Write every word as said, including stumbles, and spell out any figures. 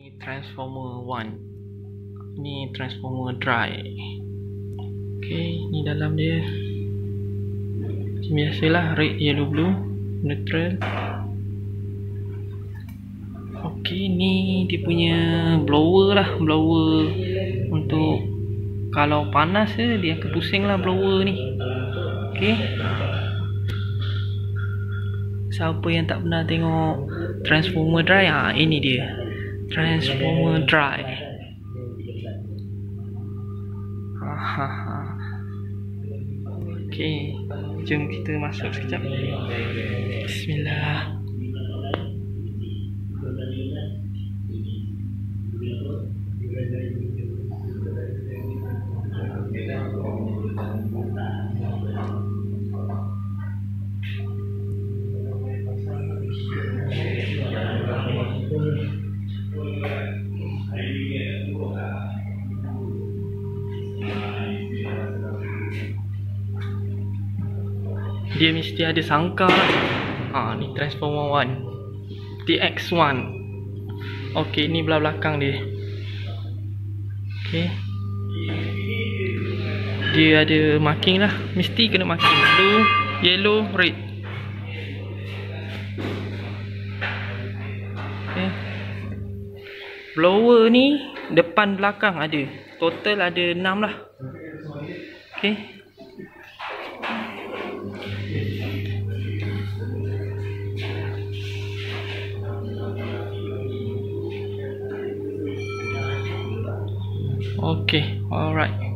Ini transformer one. Ini transformer dry. Okey, ni dalam dia. Macam biasalah, red, yellow, blue, neutral. Okey, ni dia punya blower lah, blower untuk kalau panas je dia akan pusing lah blower ni. Okey. Siapa yang tak pernah tengok transformer dry, ah ha, ini dia. Transformer dry. Ha ha ha. Okey, jom kita masuk sekejap. Bismillah. Dia mesti ada sangka. Ha, ni transformer one, T X one. Okey, ni belah belakang dia. Okey, dia ada marking lah, mesti kena marking. Blue, yellow, red. Okey, blower ni depan belakang ada, total ada enam lah. Okey, Okay, alright.